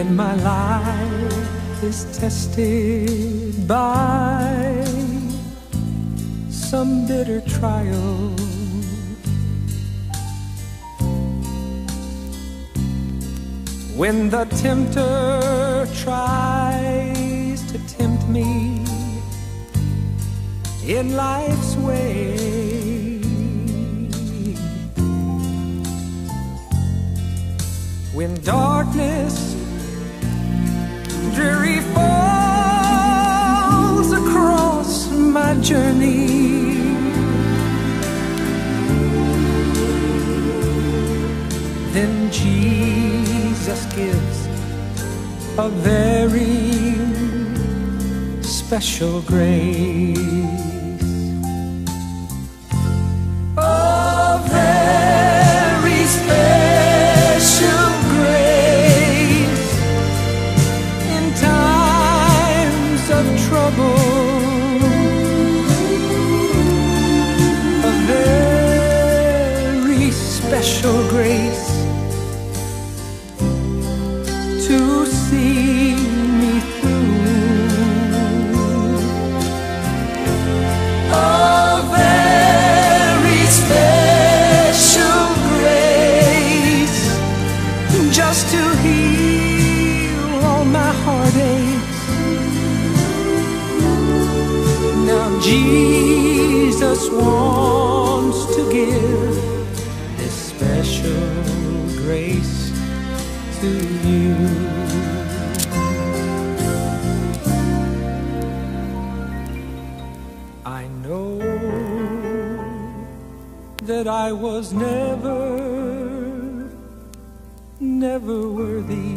when my life is tested by some bitter trial, when the tempter tries to tempt me in life's way, when darkness dreary falls across my journey, then Jesus gives a very special grace. A very special grace in times of trouble. A very special grace to see me through. A very special grace just to heal all my heartaches. Now Jesus wants to give this special grace to you. I know that I was never worthy.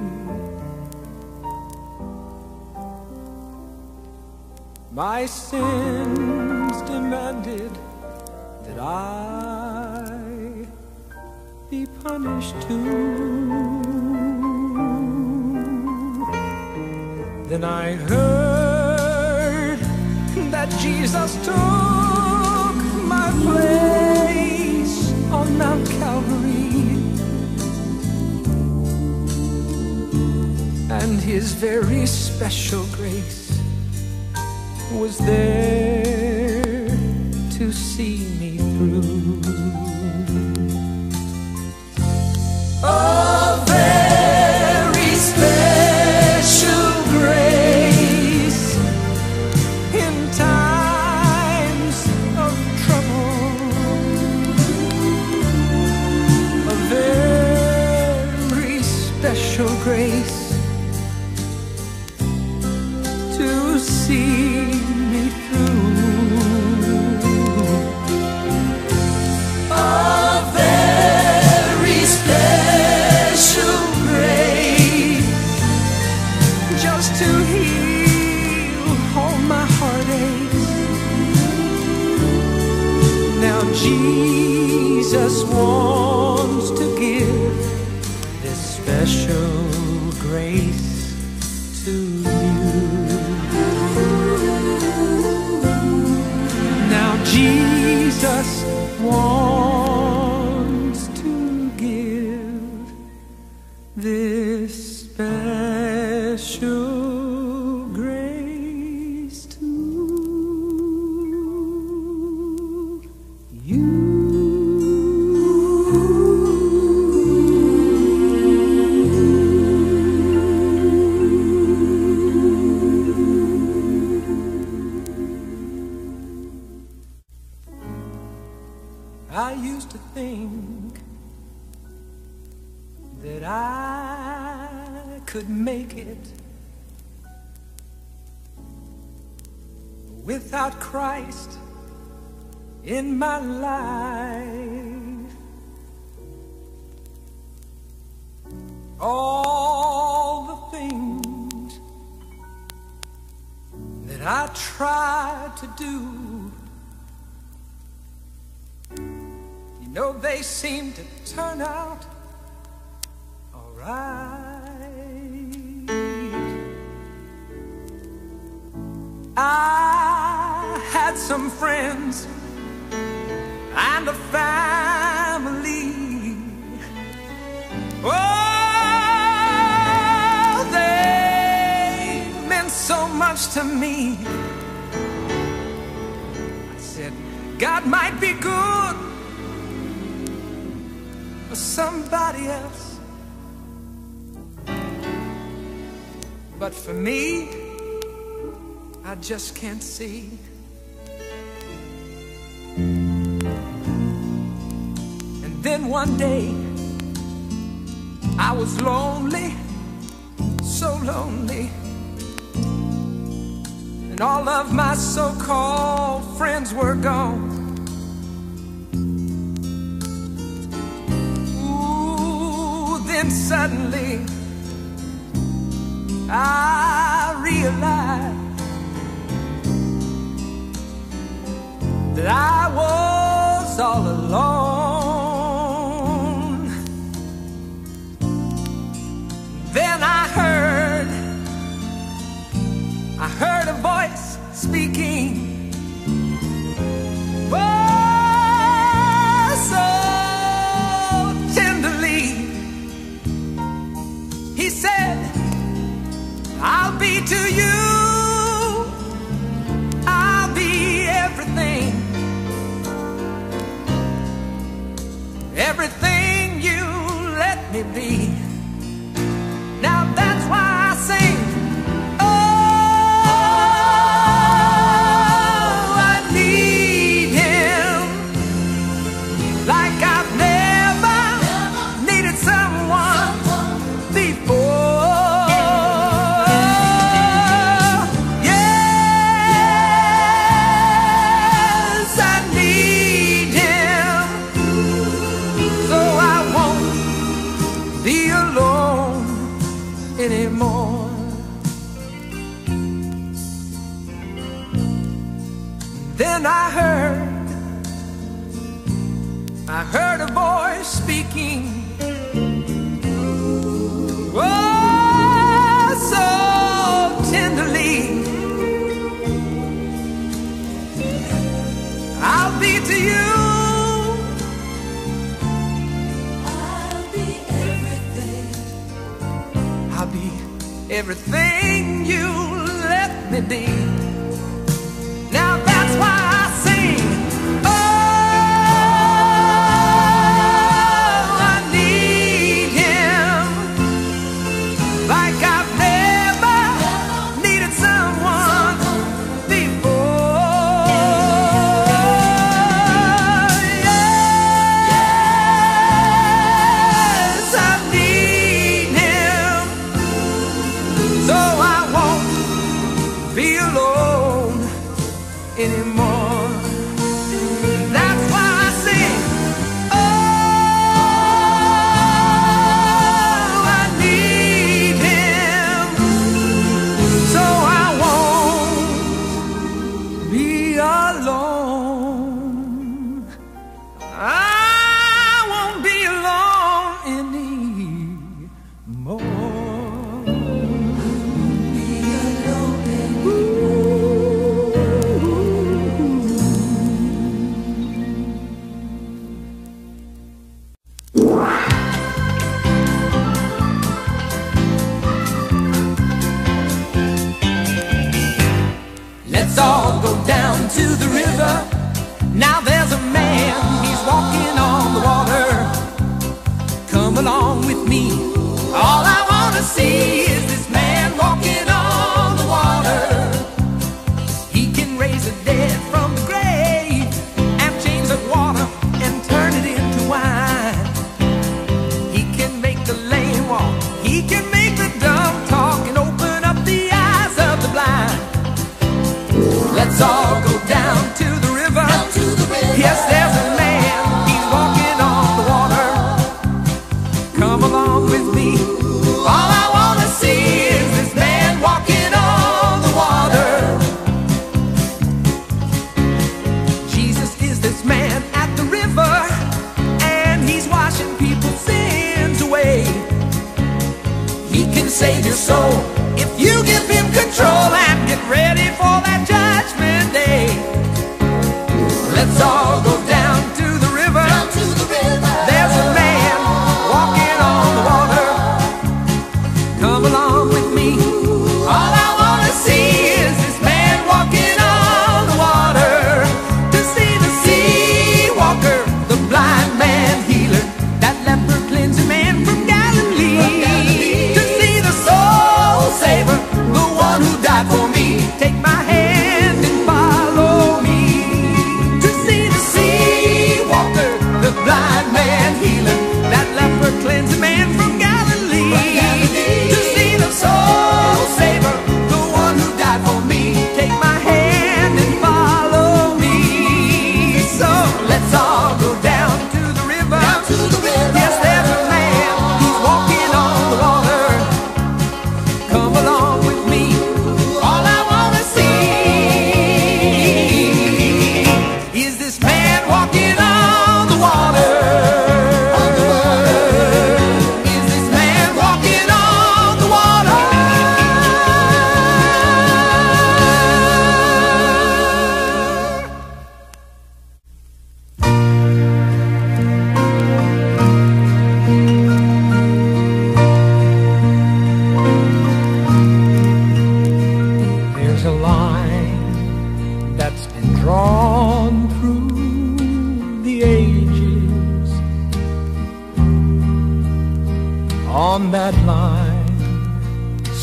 My sins demanded that I be punished too. Then I heard that Jesus took my place on Mount Calvary, and His very special grace was there to see me through. A very special grace in times of trouble. A very special grace to see me through. A very special grace just to heal all my heartaches. Now Jesus wants to give this special grace to you. Now Jesus wants to give this special grace to you. I used to think that I could make it without Christ in my life. All the things that I tried to do, they seem to turn out all right. I had some friends and a family. Oh, much to me. I said, God might be good for somebody else, but for me, I just can't see. And then one day, I was lonely, so lonely, and all of my so-called friends were gone. Ooh, then suddenly I realized that I was all alone. Then I heard a voice speaking, oh, so tenderly. He said, I'll be to you, I'll be everything, everything you let me be. Now that's why I sing, oh, I need him like I've never needed someone before. Yes, I need him, so I won't be alone anymore. Then I heard a voice speaking, oh, so tenderly. I'll be to you, I'll be everything, I'll be everything you let me be. Now that's why I sing, oh, I need him like I've never needed someone before. Yes, I need him, so I won't be alone anymore. That's why I sing, oh, I need him, so I won't be alone. I won't be alone anymore. Let's all go down to the river. Now there's a man, he's walking on the water. Come along with me. All I want to see is this man walking on the water. He can raise the dead from the grave and change the water and turn it into wine. He can make the lame walk, he can make the dumb talk, and open up the eyes of the blind. Let's all go down to the river. Yes, there's a man, he's walking on the water. Come along with me. All I want to see is this man walking on the water. Jesus is this man at the river, and he's washing people's sins away. He can save your soul if you give him control and get ready for that judgment day. Let's all go down to the river. There's a man walking on the water. Come along with me. All I want to see is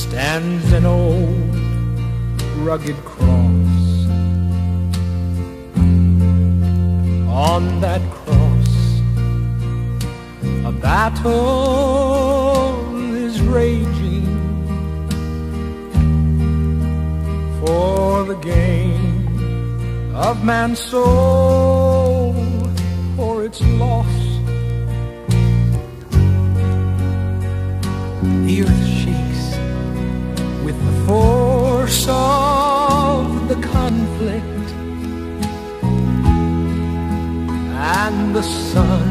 stands an old rugged cross. On that cross a battle is raging for the gain of man's soul, for its loss. The earth shakes with the force of the conflict, and the sun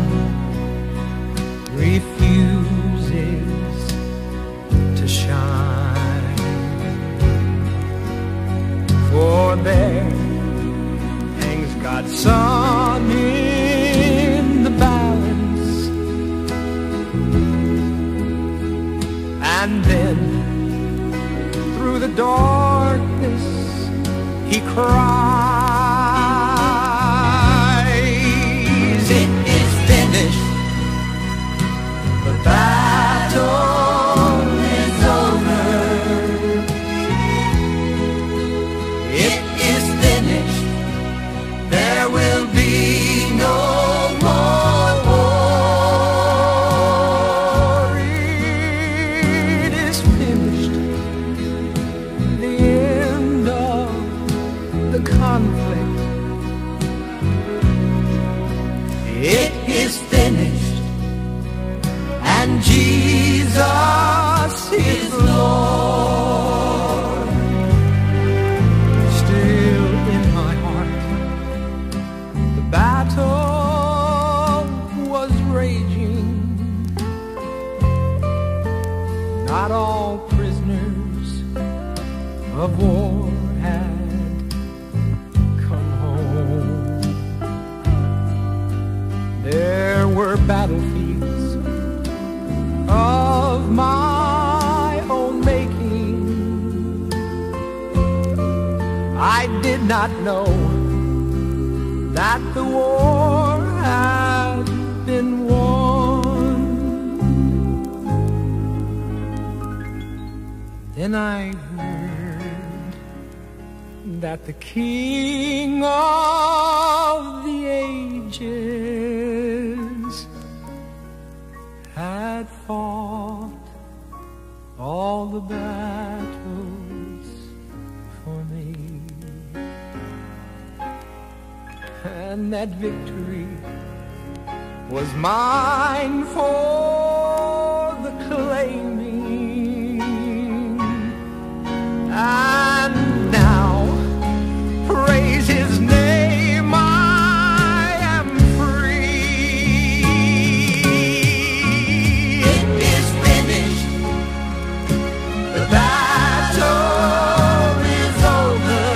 refuses to shine. For there hangs God's Son in the balance, and then through the darkness he cries, "It is finished." The battle is over. It is finished. There will be no more war. It is finished. The end of the conflict. It is finished, and Jesus is Lord. Still in my heart the battle was raging. Not all prisoners of war had come home. There were battlefields of my own making. I did not know that the war had been won. Then I heard that the King of the ages had fought all the battles for me, and that victory was mine for the claiming. And now, praise his name, I am free. It is finished. The battle is over.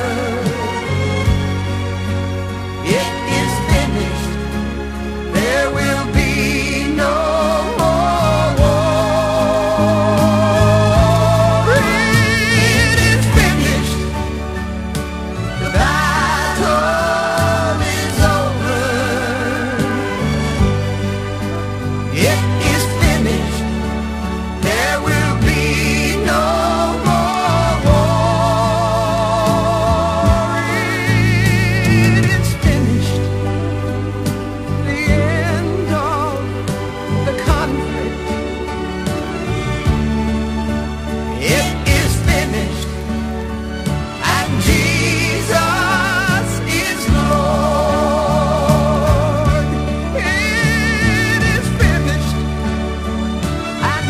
It is finished. There will be no more war. It is finished. The battle is over. It is finished. There will be no more war. It is finished. The end of the conflict. It is finished, and Jesus is Lord. It is finished, and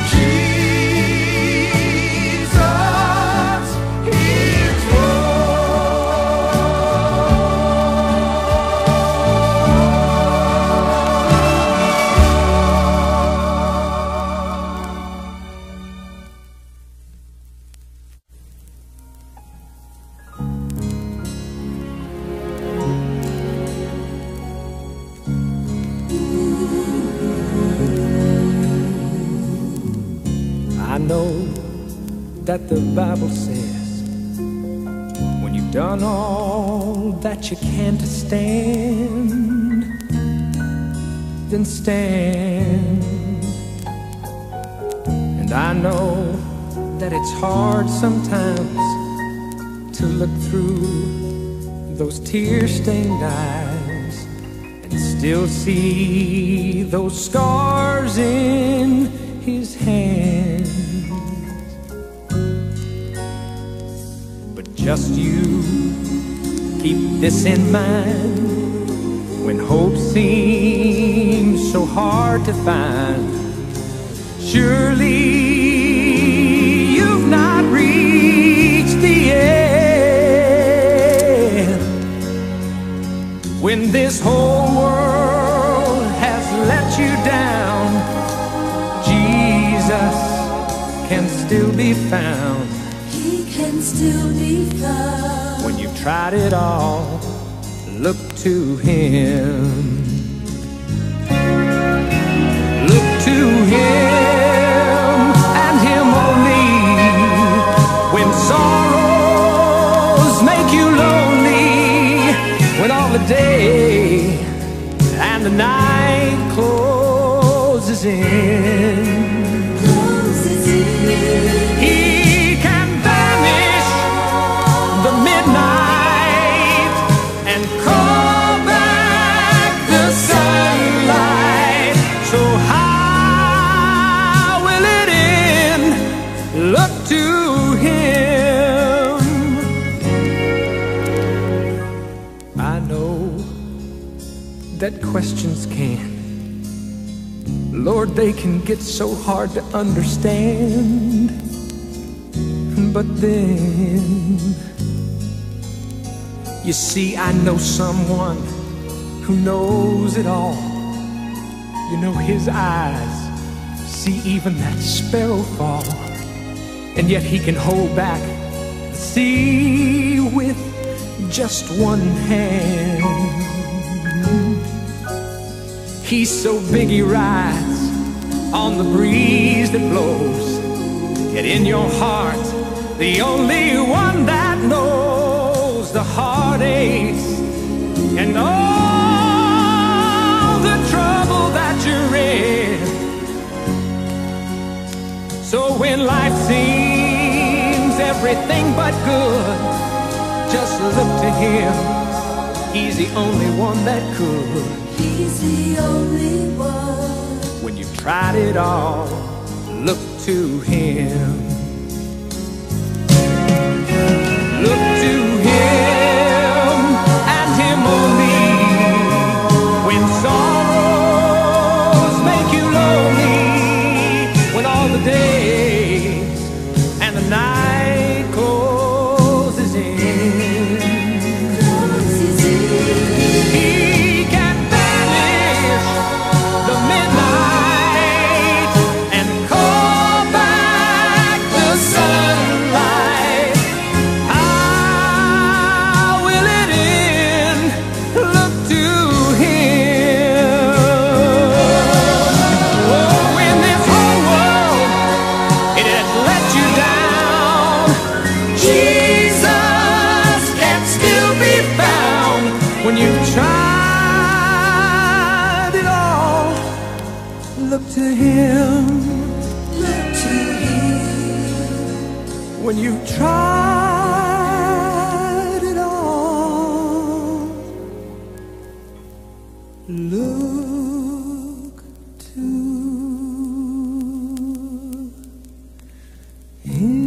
Jesus is I know that the Bible says when you've done all that you can to stand, then stand. And I know that it's hard sometimes to look through those tear-stained eyes and still see those scars in his hands. But just you keep this in mind when hope seems so hard to find. Surely you've not reached the end. When this whole world has let you down, Jesus can still be found. He can still be found. When you've tried it all, look to Him. Look to Him and Him only. When sorrows make you lonely, when all the day and the night closes in, He can banish the midnight and call back the sunlight. So how will it end? Look to Him. I know that questions can, Lord, they can get so hard to understand. But then, you see, I know someone who knows it all. You know, His eyes see even that sparrow fall, and yet He can hold back the sea with just one hand. He's so big He rides on the breeze that blows, yet in your heart, the only one that knows the heartaches and all the trouble that you're in. So when life seems everything but good, just look to Him. He's the only one that could. He's the only one. When you've tried it all, look to Him. Look to Him and Him only. When sorrows make you lonely, when all the days and the night closes in, He can banish the midnight and call back the sunlight. How will it end? Look to Him. Oh, when this whole world, it has let you down, Jesus can still be found. When you've tried it all, look to Him. Look to Him. When you've tried it all, look to Him.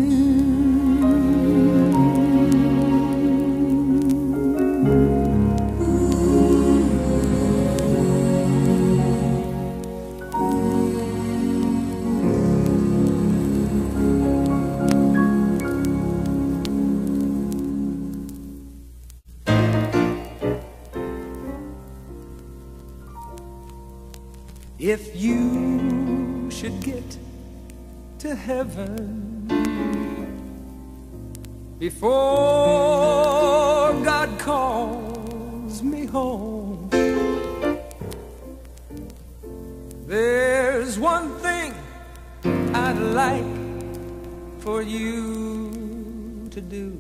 If you should get to heaven before God calls me home, there's one thing I'd like for you to do.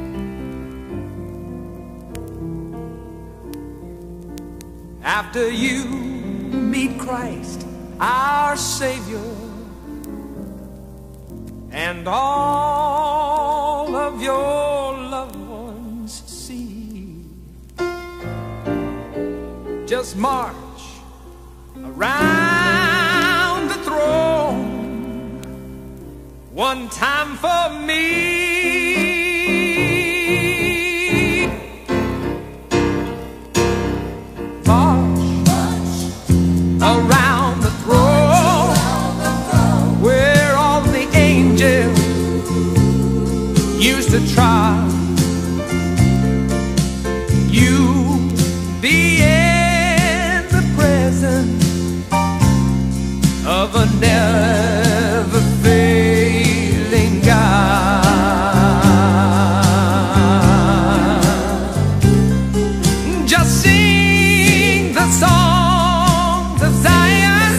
After you meet Christ, our Savior, and all of your loved ones see. Just march around the throne one time for me. March around the throne where all the angels used to trot. You be in the presence of a never failing God. Just sing the songs of Zion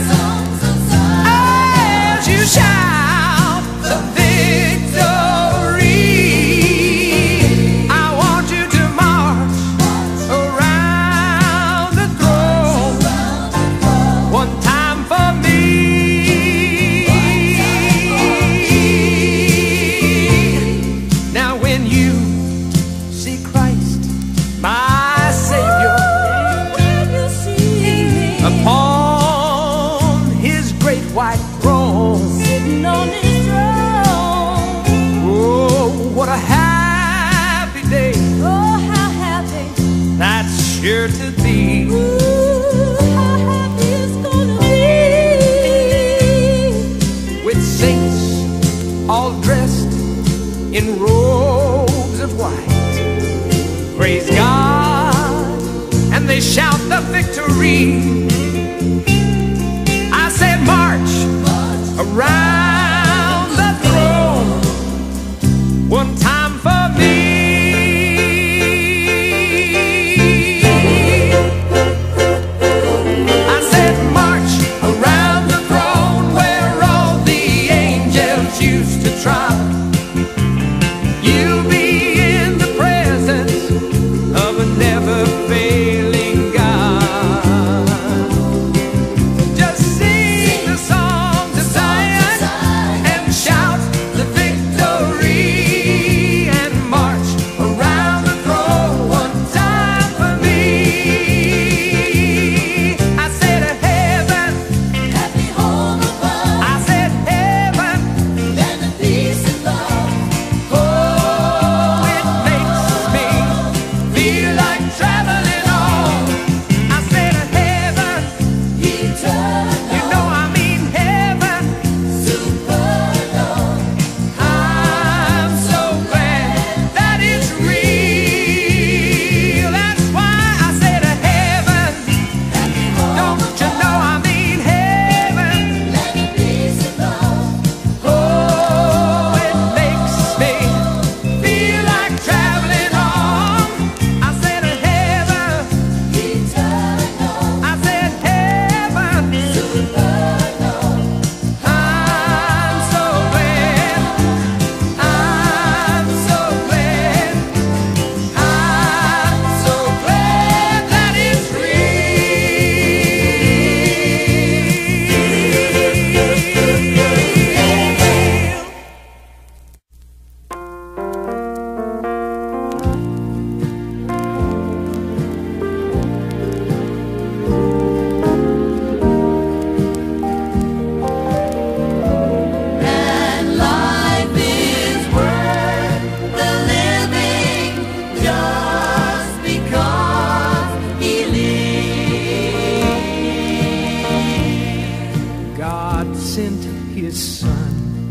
as you shout the victory. I want you to march around the throne one time for me. Now when you see Christ, my Savior, upon his great white throne, Sitting on his throne. oh, what a happy day Oh, how happy. that's sure to be. Ooh, how happy it's gonna be. With saints all dressed in robes of white, praise God, and they shout the victory. I said march around the throne one time for me. I said march around the throne where all the angels used to trot. You be in the presence of a never failing God. Just sing the songs of Zion and shout the victory and march around the throne one time for me. I said heaven, Happy home above. I said heaven, Land of peace and love. oh, it makes me feel like traveling on. I said heaven, Eternal. you know I mean heaven. Supernal. I'm so glad that it's real. That's why I said heaven. Happy home Don't you know I mean heaven? Land of peace and love. Oh, it makes me feel like traveling on. I said heaven. Eternal. I said heaven. Supernal. I'm so glad. I'm so glad. I'm so glad that it's real. And life is worth the living just because he lives. God sent his son.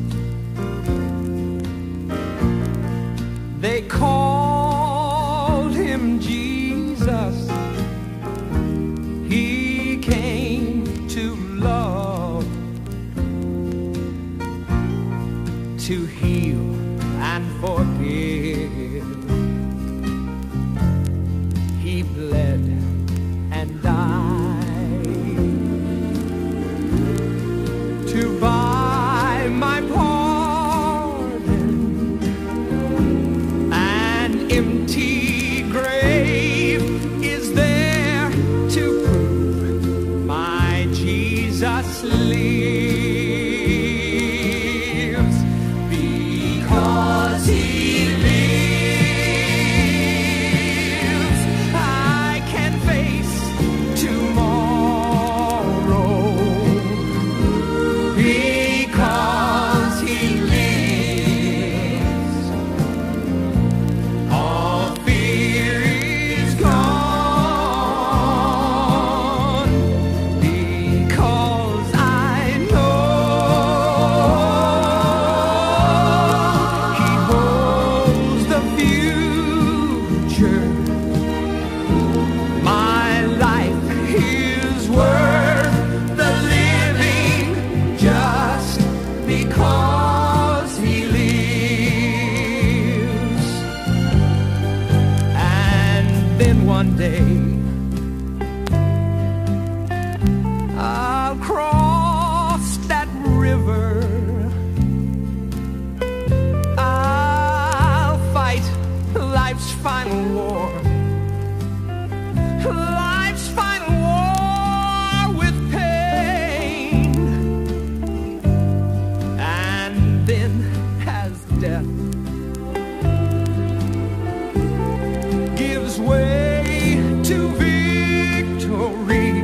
They called him Jesus. He came to love, to heal and forgive. He bled and died to buy my pardon. An empty grave is there to prove my Jesus lives. one day I'll cross that river. I'll fight life's final war. Life's final war with pain. And then as death gives way to victory,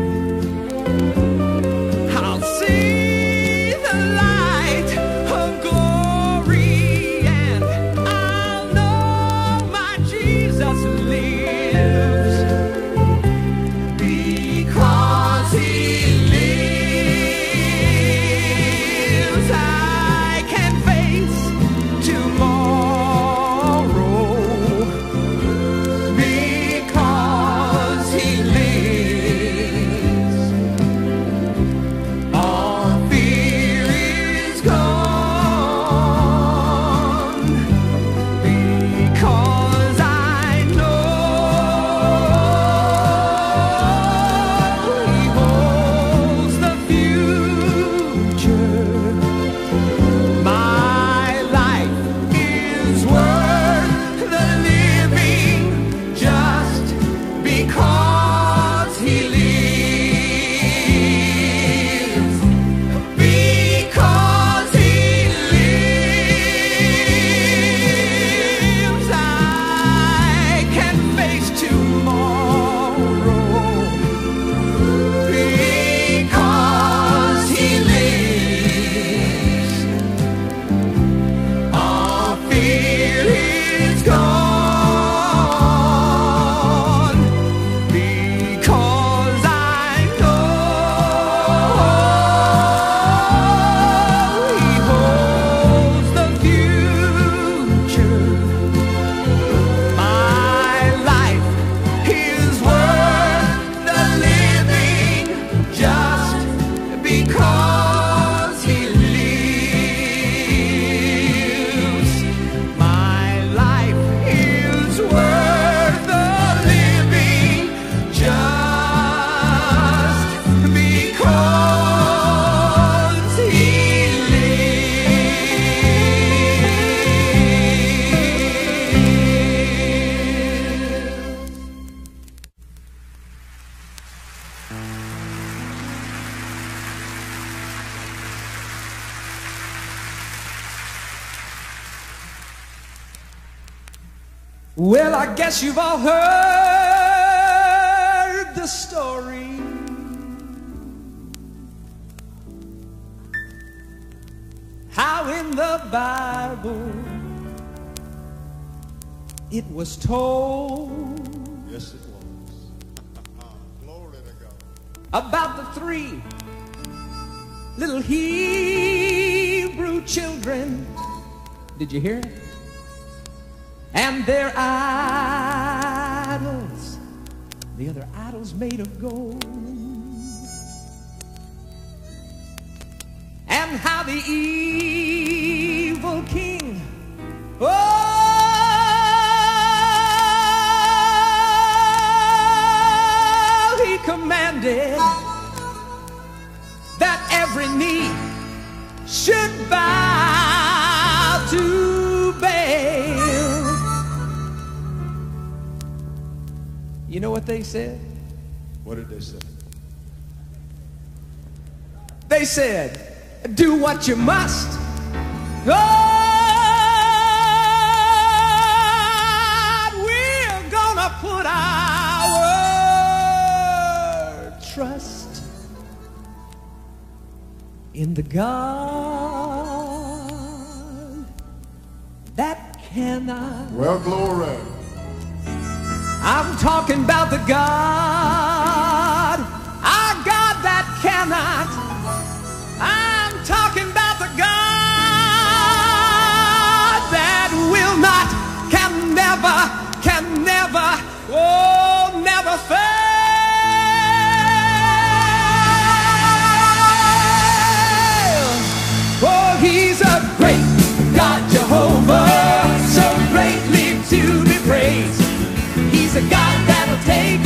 I'll see the light of glory, and I'll know my Jesus lives. Because He lives, I can face tomorrow. Because He lives, all fear is gone. Because I know He holds the future. My life is worth the living just because He lives. Because He lives, I can face tomorrow. Because He lives, all fear is gone. Because I know He holds the future. My life is worth the living just because He lives. My life is worth the living just because He lives. Well, I guess you've all heard the story. How in the Bible it was told Yes, it was. Glory to God. about the 3 little Hebrew children. Did you hear it? And their idols, the other idols made of gold. And how the evil king, he commanded that every knee should bow to Baal. You know what they said? What did they say? They said, do what you must. God, we're gonna put our trust in the God that cannot. Well, glory. I'm talking about the God, our God that cannot. I'm talking about the God that will not, can never, oh, never fail. Oh, He's a great God, Jehovah, so greatly to be praised. He's a God that'll take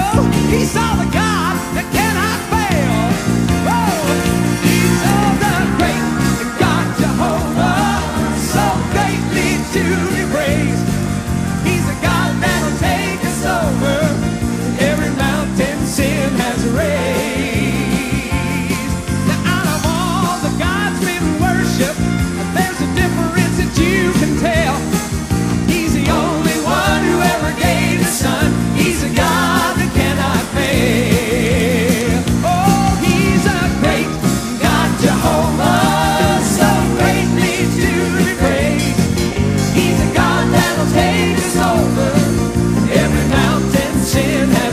he saw the God that cannot fail. Oh, he's the great God Jehovah, so greatly to be praised. He's a God that'll take us over every mountain sin has raised. Now out of all the gods we worship, there's a difference that you can tell. He's the only one who ever gave his son. He's a God that cannot fail. Oh, he's a great God Jehovah, so greatly to be praised. He's a God that'll take us over every mountain sin has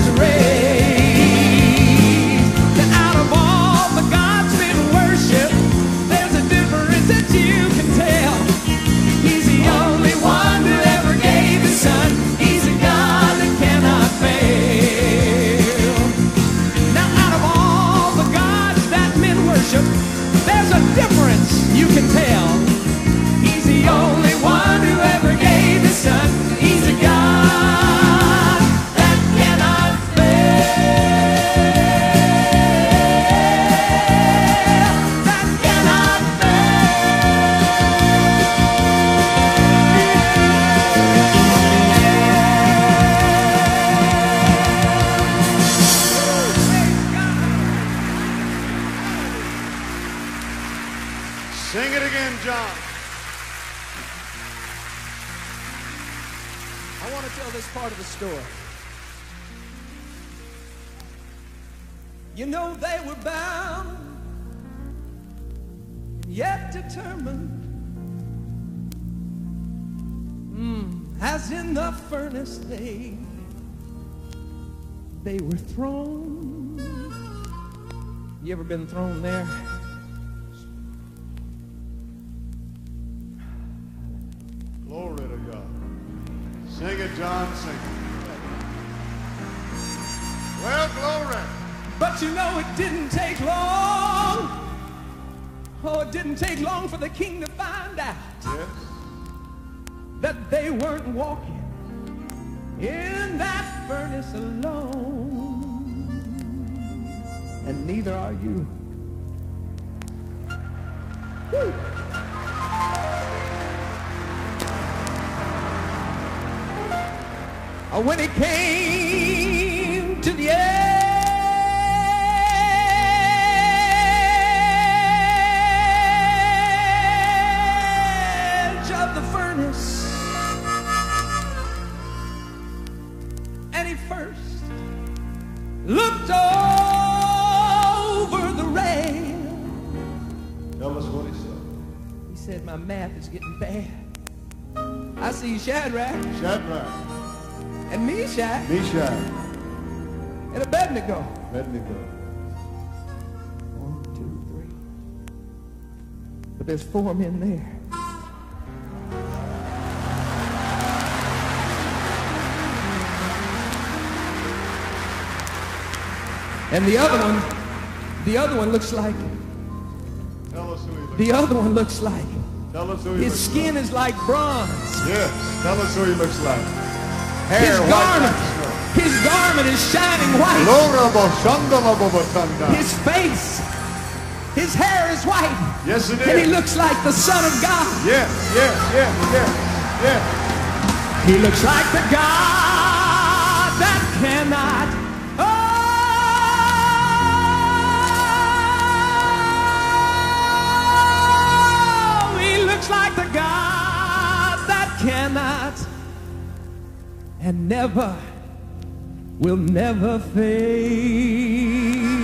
raised. Now out of all the gods we worship, there's a difference that you can tell. He's the only one who ever gave his son. He's a God that cannot fail. Now out of all the gods that men worship, there's a difference you can tell. He's the only one who ever gave his son. He's a God that cannot fail. That cannot Sing it again, John. I want to tell this part of the story. You know they were bound, yet determined, as in the furnace they were thrown. You ever been thrown there? Glory to God. Sing it, John. Sing it. Well, glory. But you know it didn't take long. Oh, it didn't take long for the king to find out Yes. that they weren't walking in that furnace alone. And neither are you. Woo. When he came to the edge of the furnace, and he first looked over the rail. Tell us what he said. He said, my math is getting bad. I see Shadrach Shadrach, and Meshach Meshach, and Abednego. Abednego. 1, 2, 3. But there's 4 men there. And the other one looks like, Tell us who he looks the other one looks like, like. Tell us who he his looks skin is like bronze. like. Yes. Tell us who he looks like. His Hair white garment, like snow. his garment is shining white. His face, his hair is white. Yes, it And he is. looks like the Son of God. Yes, yes, yes, yes, yes. He looks like the God that cannot. Oh, he looks like the God that cannot and never will never fade.